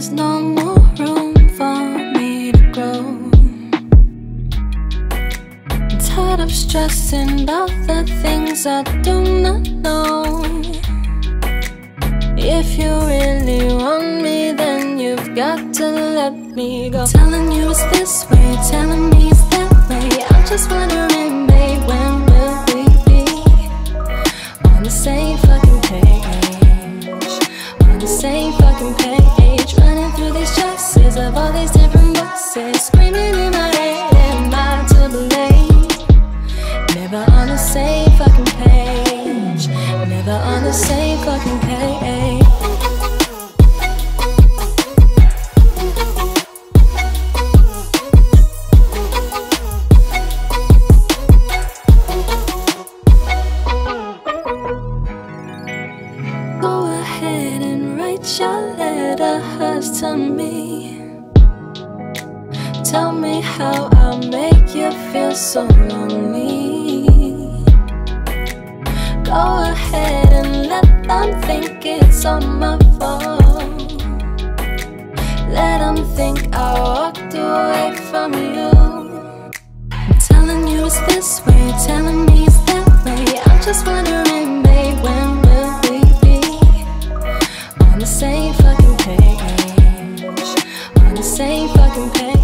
there's no more room for me to grow. I'm tired of stressing about the things I do not know. If you really want me, then you've got to let me go. Telling you it's this way, telling me it's that way. I'm just wondering, babe, when will we be on the same fucking page? On the same fucking page. Running through these choices of all these different voices, screaming in my head, am I to blame? Never on the same fucking page. Never on the same fucking page. Go ahead and write your letters to me. Tell me how I make you feel so lonely. Go ahead and let them think it's all my fault. Let them think I walked away from you. I'm telling you it's this way, telling me it's that way. I'm just wondering, babe, when will we be on the same fucking page? On the same fucking page.